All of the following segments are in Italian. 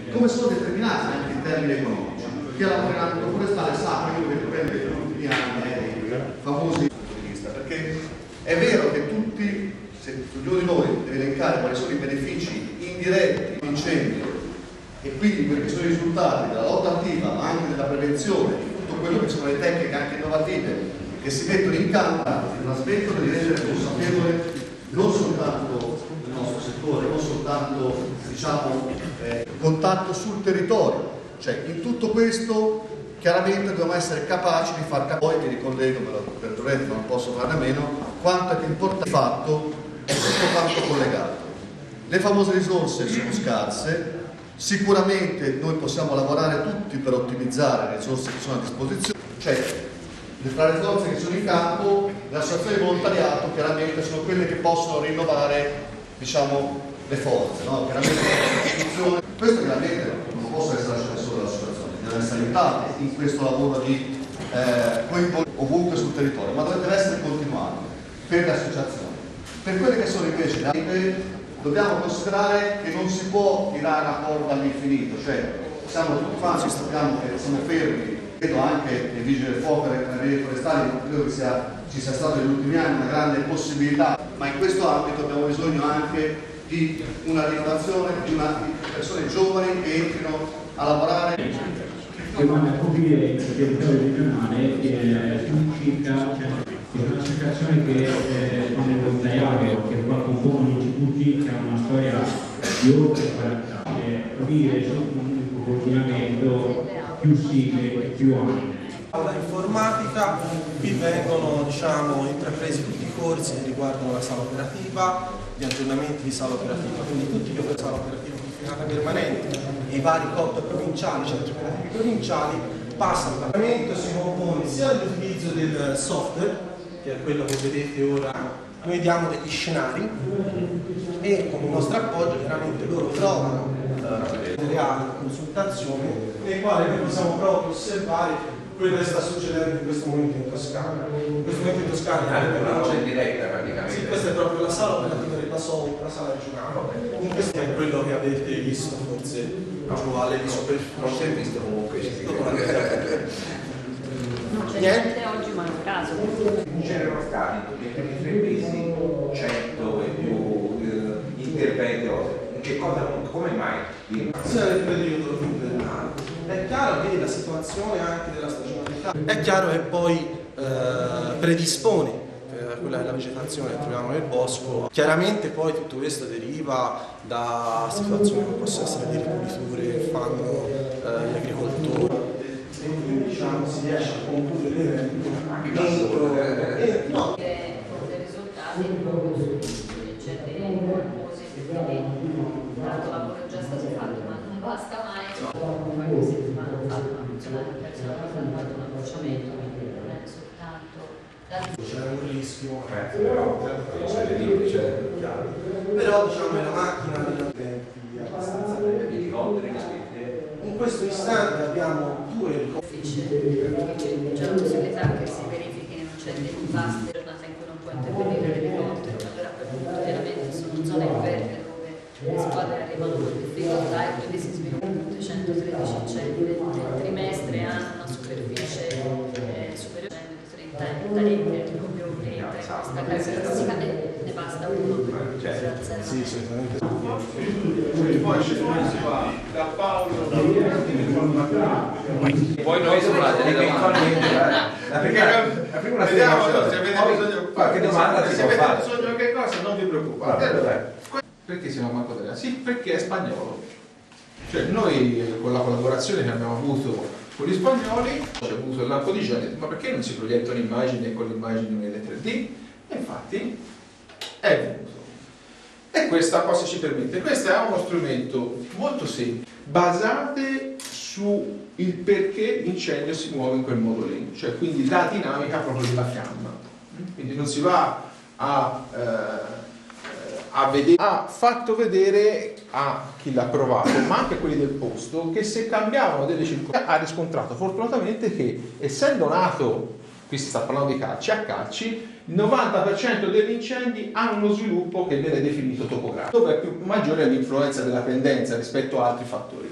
come sono determinati anche in termini economici. Chi ha lavorato in forestale sa quello che dipende negli ultimi anni dei famosi punti di vista, perché è vero che tutti, se ognuno di noi deve elencare quali sono i benefici indiretti di incendio e quindi quelli che sono i risultati della lotta attiva, ma anche della prevenzione, di tutto quello che sono le tecniche anche innovative che si mettono in campo, non smettono di rendere consapevole non soltanto il nostro settore, non soltanto diciamo contatto sul territorio, cioè in tutto questo chiaramente dobbiamo essere capaci di far capire, poi mi ricollego per Lorenzo, non posso farne a meno, quanto è importante il fatto è tutto quanto collegato. Le famose risorse sono scarse, sicuramente noi possiamo lavorare tutti per ottimizzare le risorse che sono a disposizione, cioè tra le forze che sono in campo, le associazioni di volontariato chiaramente sono quelle che possono rinnovare, diciamo, le forze, no? Chiaramente questo chiaramente non possono essere lasciate solo dall'associazione, devono essere aiutate in questo lavoro di coinvolgere ovunque sul territorio, ma deve essere continuato per le associazioni. Per quelle che sono invece le dobbiamo considerare che non si può tirare la corda all'infinito, cioè siamo tutti quanti, sappiamo che siamo fermi. Vedo anche nei vigili del fuoco e nei carabinieri forestali, non credo che ci sia stata negli ultimi anni una grande possibilità, ma in questo ambito abbiamo bisogno anche di una rinnovazione, di persone giovani che entrino a lavorare. Che vanno a coprire il territorio regionale circa un'associazione che fanno il volontariato, che fa con comuni istituti, che ha una storia di oltre 40 anni, coprire su un coordinamento più sigle e più anni. La informatica, qui vengono intrapresi tutti i corsi che riguardano la sala operativa, gli aggiornamenti di sala operativa, quindi tutti gli operatori di sala operativa confinata permanente e i vari COP provinciali, centri operativi provinciali, passano al Parlamento, si compone sia dell'utilizzo del software, che è quello che vedete ora, noi diamo degli scenari e con il nostro appoggio chiaramente loro trovano reali consultazioni nei quali noi possiamo proprio osservare quello che sta succedendo in questo momento in Toscana. In questo momento in Toscana una cosa in diretta praticamente. sì, questa è proprio la sala operativa della SOU, la sala regionale. In questo è quello che avete visto forse alle di superficie. Non si è visto comunque non c'è niente oggi, ma è un caso. C'erano stati nei primi 3 mesi 100 e più interventi. Che cosa, come mai? Sia nel periodo invernale. È chiaro che la situazione anche della stagionalità è chiaro che poi predispone quella che è la vegetazione che troviamo nel bosco. Chiaramente poi tutto questo deriva da situazioni che possono essere di ripuliture che fanno gli agricoltori. Quindi si riesce a concludere entro no. Dei risultati proprio sugli incendi colposi, perché tanto lavoro già stato fatto, ma non basta mai. Qualche settimana fa una funzionaria personale ha fatto un accosciamento, quindi non è soltanto c'è un rischio, però è la macchina dei tempi abbastanza brevi. In questo istante abbiamo 2 elicotteri. c'è la possibilità che si verifichino incendi vasti, giornate in cui non può intervenire l'elicottero, allora per punto chiaramente sono zone interne dove le squadre arrivano con difficoltà e quindi si sviluppano 113 incendi nel trimestre, hanno una superficie superiore a 30 ettari, che proprio entra in questa caratteristica ne basta uno per Sì, certamente. Poi ci sono da Paolo poi noi domande eventualmente la prima vediamo se avete bisogno qualche domanda se avete bisogno che cosa non vi preoccupate. Perché siamo a Marco Italiano? Sì, perché è spagnolo. Cioè noi con la collaborazione che abbiamo avuto con gli spagnoli c'è avuto il lampo di genere, ma perché non si proietta un'immagine con l'immagine nelle 3D? E infatti è venuto. E questa cosa ci permette, questo è uno strumento molto semplice, basate su il perché l'incendio si muove in quel modo lì, cioè quindi la dinamica proprio della fiamma. Quindi non si va a vedere, ha fatto vedere a chi l'ha provato, ma anche a quelli del posto, che se cambiavano delle circostanze ha riscontrato fortunatamente che, essendo nato, qui si sta parlando di calci, a calci, il 90% degli incendi hanno uno sviluppo che viene definito topografico, dove è maggiore l'influenza della pendenza rispetto a altri fattori.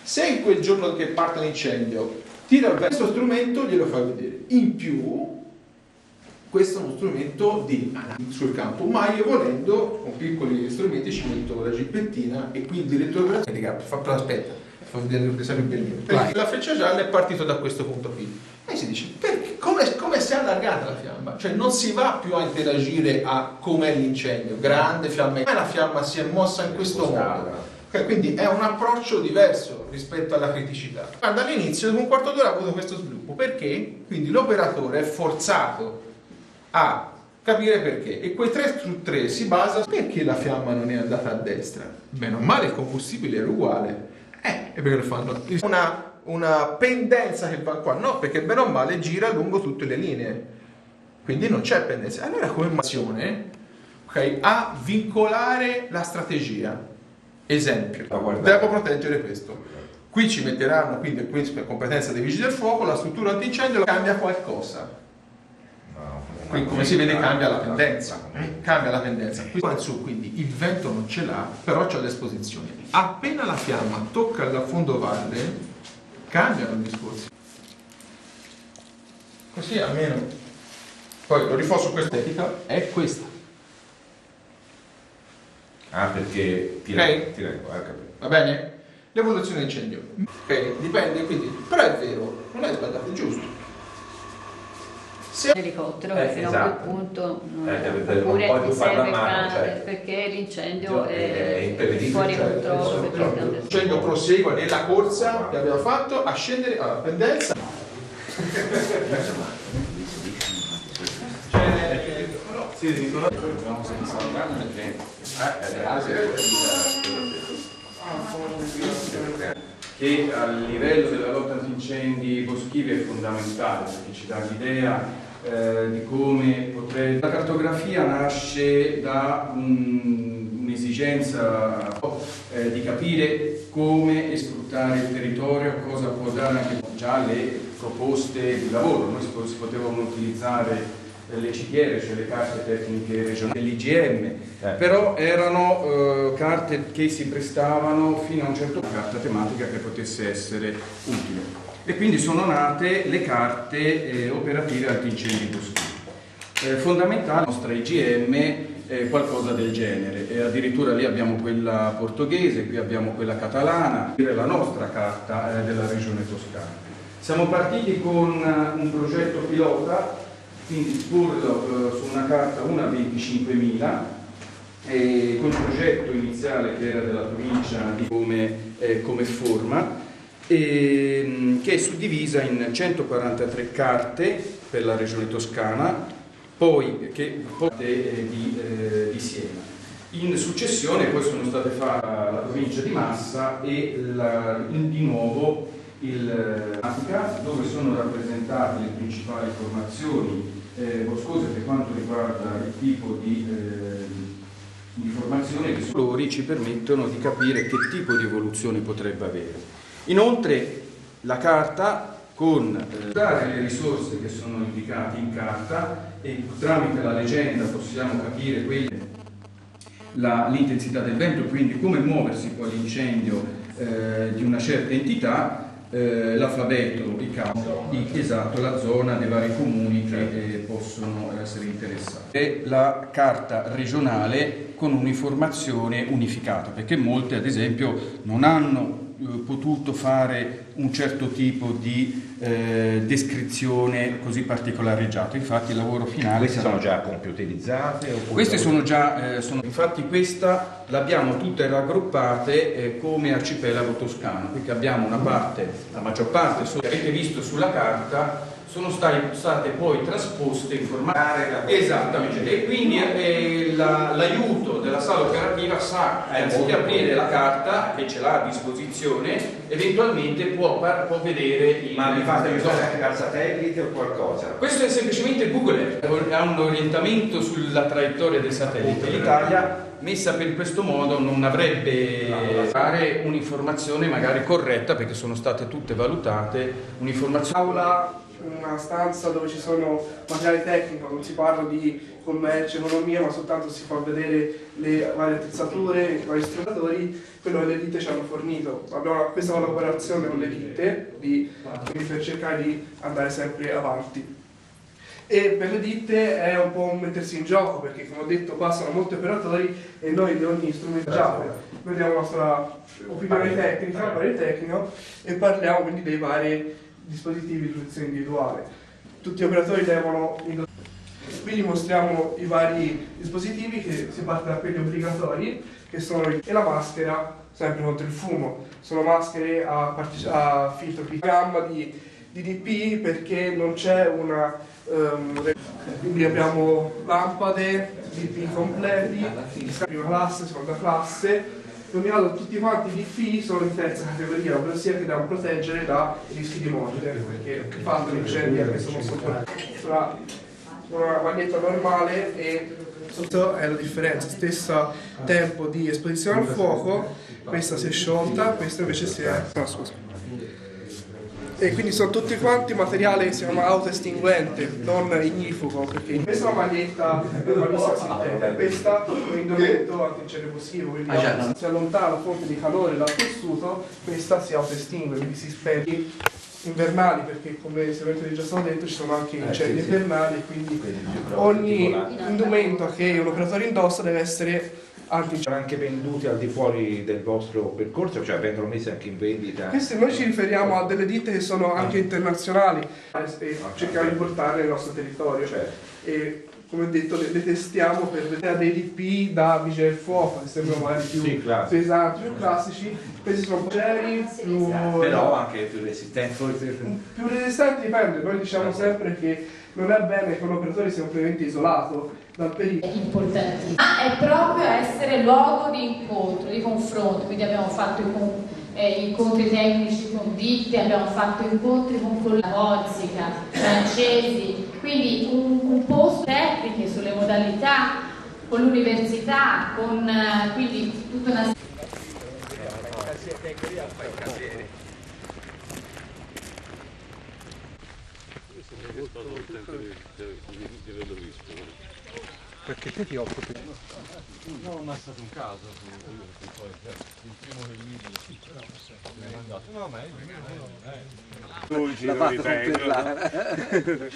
Se in quel giorno che parte l'incendio tira il vento, questo strumento glielo fai vedere. In più, questo è uno strumento sul campo, ma io volendo, con piccoli strumenti ci metto la gippettina e qui il direttore aspetta, fa vedere che serve bellino. La freccia gialla è partito da questo punto qui. E si dice, perché? Come si è allargata la fiamma? Cioè non si va più a interagire a com'è l'incendio, grande fiamma, come la fiamma si è mossa in questo modo. Quindi è un approccio diverso rispetto alla criticità. Guarda, all'inizio, dopo un quarto d'ora, ha avuto questo sviluppo. Perché? Quindi l'operatore è forzato a capire perché. E quei 3 su 3 si basa perché la fiamma non è andata a destra. Bene o male il combustibile era uguale. E perché lo fanno? Una pendenza che va qua. No, perché bene o male gira lungo tutte le linee. Quindi non c'è pendenza. Allora come azione, okay, a vincolare la strategia. Esempio, devo proteggere questo. Qui ci metteranno, quindi per competenza dei vigili del fuoco, la struttura antincendio cambia qualcosa. Qui come si vede cambia la pendenza. Cambia la pendenza. Qui qua in su, quindi il vento non ce l'ha, però c'è l'esposizione. Appena la fiamma tocca il fondovalle, cambiano i discorsi. Così almeno. Poi lo rifò su questa estetica, è questa. Ah, perché ti leggo, va bene? L'evoluzione dell'incendio. Ok, dipende, quindi, però è vero, non è sbagliato, è giusto. Se l'elicottero fino a quel punto oppure ti serve perché l'incendio è fuori controllo. L'incendio prosegue nella corsa che abbiamo fatto a scendere alla pendenza. Che a livello della lotta antincendi boschivi è fondamentale perché ci dà l'idea di come potrebbe. La cartografia nasce da un'esigenza di capire come sfruttare il territorio, cosa può dare anche già le proposte di lavoro. Noi si potevano utilizzare le CTR, cioè le carte tecniche regionali, l'IGM, però erano carte che si prestavano fino a un certo punto, carta tematica che potesse essere utile. E quindi sono nate le carte operative antincendi boschivi. Fondamentale la nostra IGM qualcosa del genere, e addirittura lì abbiamo quella portoghese, qui abbiamo quella catalana, la nostra carta della regione Toscana. Siamo partiti con un progetto pilota, quindi esporlo su una carta 1 a 25.000 con il progetto iniziale che era della provincia di come forma, che è suddivisa in 143 carte per la regione Toscana, poi di Siena. In successione poi sono state fatte la provincia di Massa e di nuovo dove sono rappresentate le principali formazioni boscose per quanto riguarda il tipo di formazione che loro ci permettono di capire che tipo di evoluzione potrebbe avere. Inoltre la carta con le risorse che sono indicate in carta, e tramite la leggenda possiamo capire l'intensità del vento, quindi come muoversi poi l'incendio di una certa entità, l'alfabeto, esatto, la zona dei vari comuni che possono essere interessati. E la carta regionale con un'informazione unificata, perché molte ad esempio non hanno potuto fare un certo tipo di descrizione così particolareggiata. Infatti il lavoro finale queste sono già computerizzate? Queste sono già infatti questa l'abbiamo tutte raggruppate come arcipelago toscano, perché abbiamo una parte, la maggior parte che avete visto sulla carta sono state poi trasposte in formato esattamente, e quindi l'aiuto della sala operativa sa, anziché aprire la carta che ce l'ha a disposizione, eventualmente può vedere ma vi fate aiutare anche dal satellite o qualcosa? Questo è semplicemente Google Earth, ha un orientamento sulla traiettoria del satellite. L'Italia messa per questo modo non avrebbe dare un'informazione magari corretta, perché sono state tutte valutate, un'informazione una stanza dove ci sono materiali tecnici, non si parla di commercio, economia, ma soltanto si fa vedere le varie attrezzature, i vari strumentatori, quello che le ditte ci hanno fornito. Abbiamo questa collaborazione con le ditte quindi per cercare di andare sempre avanti. E per le ditte è un po' un mettersi in gioco, perché come ho detto passano molti operatori e noi di ogni strumento noi diamo la nostra opinione tecnica, parere tecnico, e parliamo quindi dei vari dispositivi di protezione individuale. Tutti gli operatori devono, quindi mostriamo i vari dispositivi, che si parte da quelli obbligatori, che sono e la maschera sempre contro il fumo. Sono maschere a filtro gamma di DPI, perché non c'è una quindi abbiamo lampade, DPI completi, prima classe, seconda classe, in ogni caso tutti quanti i DPI sono in terza categoria, ossia che devono proteggere da rischi di morte, perché il fatto di incendi è questo non sopra una maglietta normale, e questa è la differenza, stesso tempo di esposizione al fuoco, questa si è sciolta, questa invece si è... No, scusa. E quindi sono tutti quanti materiale che si chiama autoestinguente, non ignifugo, perché questa è una maglietta sintetica, questa è un indumento antincendio boschivo, quindi si allontana la fonte di calore dal tessuto, questa si autoestingue, quindi si spegne invernali, perché come sicuramente già stato detto ci sono anche incendi invernali, quindi ogni indumento che un operatore indossa deve essere sono anche venduti al di fuori del vostro percorso, cioè vengono messi anche in vendita? Questi noi ci riferiamo a delle ditte che sono anche internazionali e cerchiamo di portarle nel nostro territorio, e come ho detto le testiamo per vedere dei DP da vigile del fuoco, che sembrano magari più pesanti, più classici. Questi sono leggeri, più... però anche più resistenti. Più resistenti dipende, noi diciamo sempre che non è bene che un operatore sia completamente isolato dal pericolo. Importantissimo. È proprio essere luogo di incontro, di confronto, quindi abbiamo fatto incontri tecnici con ditte, abbiamo fatto incontri con la Corsica, francesi, quindi un posto tecniche sulle modalità, con l'università, con quindi tutta una... Perché te ti occupi? No, ma è stato un caso. Il primo che mi ha mandato. No, ma è il primo. La fatto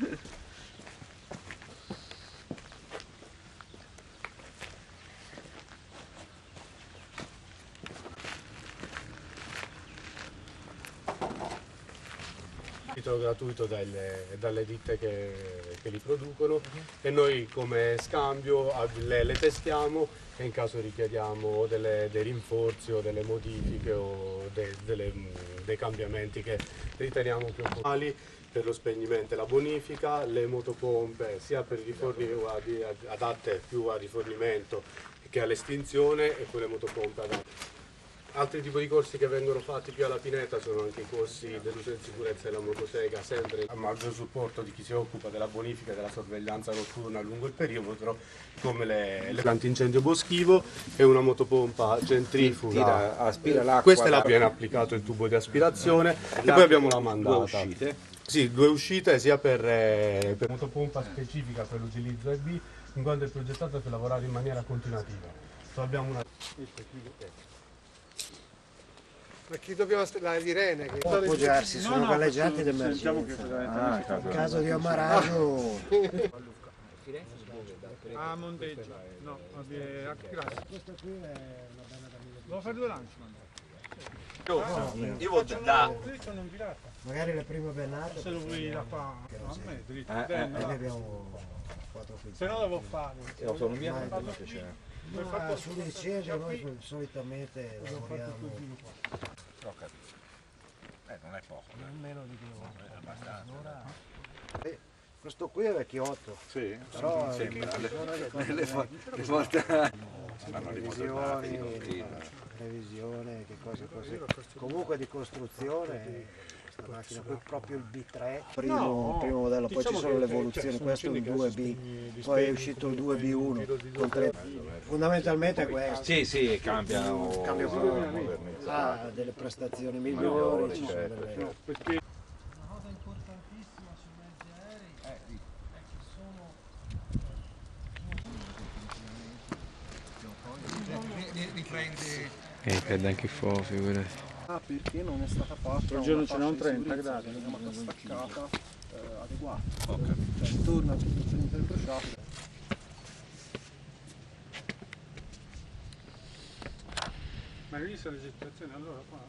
gratuito dalle ditte che li producono, e noi come scambio le testiamo, e in caso richiediamo dei rinforzi o delle modifiche o dei cambiamenti che riteniamo più opportuni per lo spegnimento e la bonifica, le motopompe sia per i riforni adatte più al rifornimento che all'estinzione, e poi le motopompe adatte. Altri tipi di corsi che vengono fatti più alla Pineta sono anche i corsi dell'uso in sicurezza della motosega, sempre a maggior supporto di chi si occupa della bonifica e della sorveglianza notturna lungo il perimetro, come l'antincendio boschivo e una motopompa centrifuga. Aspira l'acqua. Questa viene applicato il tubo di aspirazione, e poi abbiamo la mandata. 2 uscite? Sì, 2 uscite, sia per motopompa specifica per l'utilizzo EB, in quanto è progettata per lavorare in maniera continuativa. Abbiamo una... Ma chi dobbiamo la sirene? Che... Può appoggiarsi, sono galleggianti d'emergenza. In caso di ammaraggio. Ah, monteggio. No, a che classe? Questa qui è una bella da 1000. Devo fare 2 lanci, io vado da... Magari le prime bennate. Se lo vuoi la fa a me, dritto. Ne abbiamo 4 qui. Se no devo fare. L'autonomia non mi piace. No, sull'incendio noi solitamente lavoriamo. Ho capito. Non è poco. Non meno di 2 ore. Questo qui è vecchiotto. Sì, però le volte revisione, che cosa così. Comunque di costruzione. Questa macchina qui proprio il B3, primo modello, poi ci sono le evoluzioni, questo è il 2B, poi è uscito il 2B1, fondamentalmente è questo. Sì, cambia ha delle prestazioni migliori, ci sono delle... Una cosa importantissima Ed anche fuoco, figurati. Ah, perché non è stata fatta il giorno una c'erano fascia di 30 sicurezza, gradi. una chiamata staccata adeguata. Cioè intorno a tutto il perimetro bruciato. Ma hai visto la registrazione allora qua?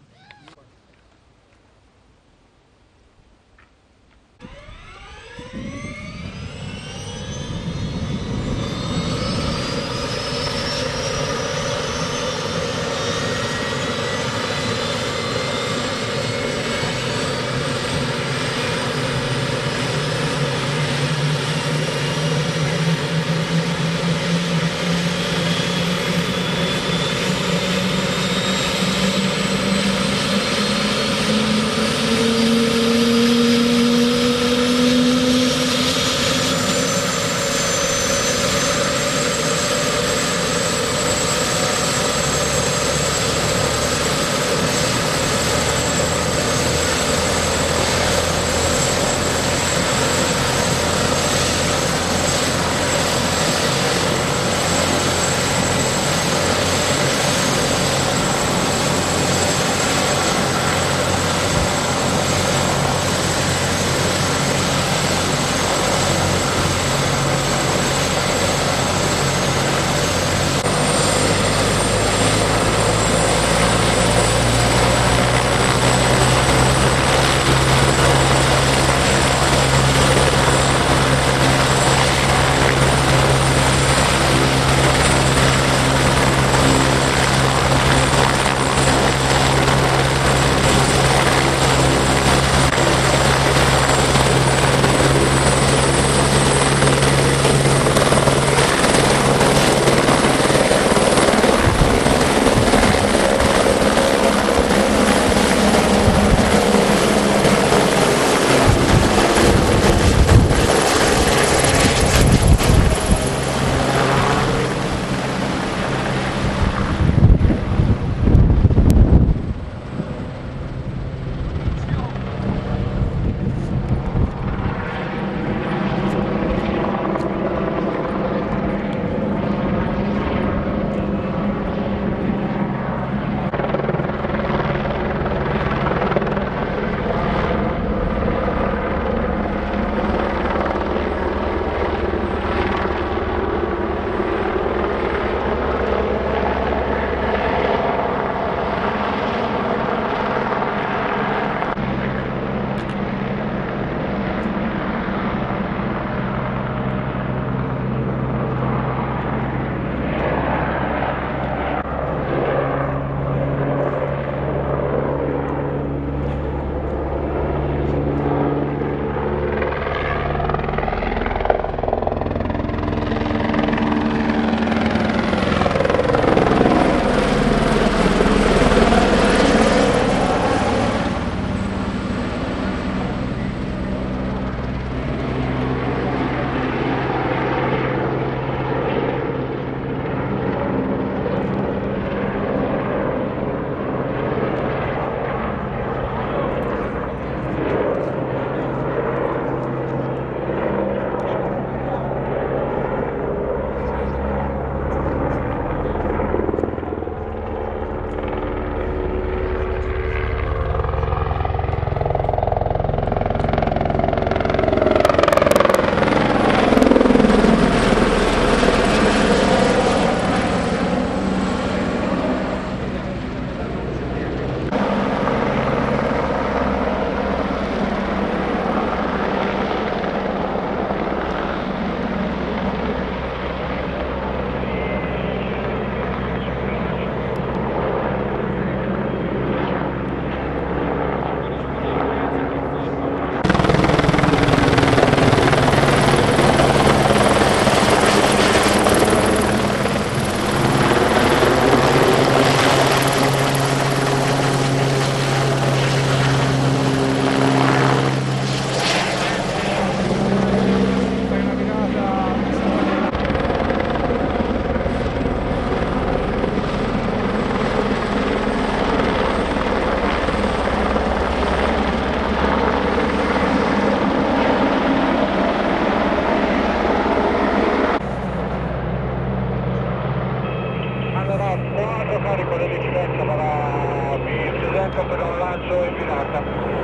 Ecco però lancio infilata.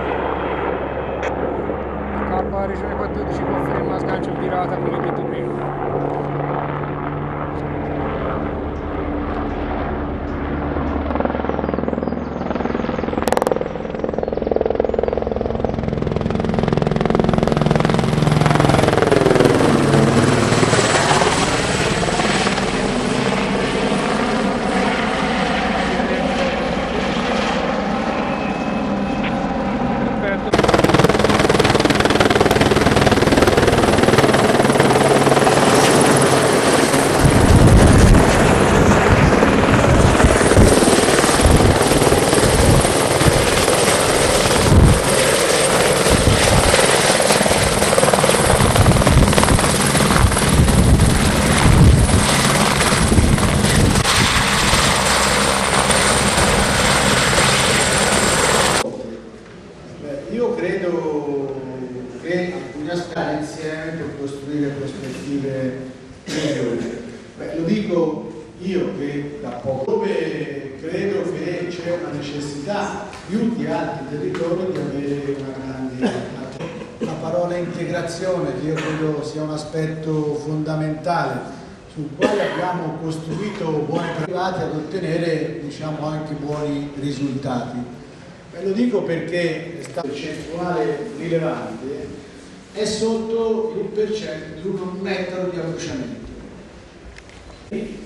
K Regione 14 conferma sgancio virata come detto prima. Io credo che alcuni aspetti insieme per costruire prospettive migliori. Lo dico io che da poco, dove credo che c'è una necessità più di altri territori di avere una grande attenzione. La parola integrazione, che io credo sia un aspetto fondamentale sul quale abbiamo costruito buoni privati ad ottenere, diciamo, anche buoni risultati. Lo dico perché la percentuale rilevante è sotto l'1% di un metro di abbruciamento. Il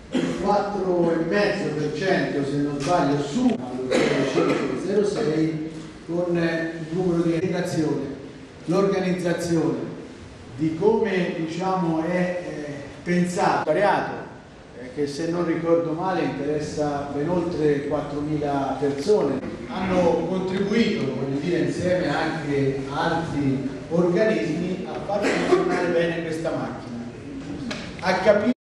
4,5% se non sbaglio su allo 0,5-0,6 con il numero di integrazione, l'organizzazione di come, diciamo, è pensato, variato, che se non ricordo male interessa ben oltre 4.000 persone, hanno contribuito, voglio dire, insieme anche a altri organismi a far funzionare bene questa macchina, a capire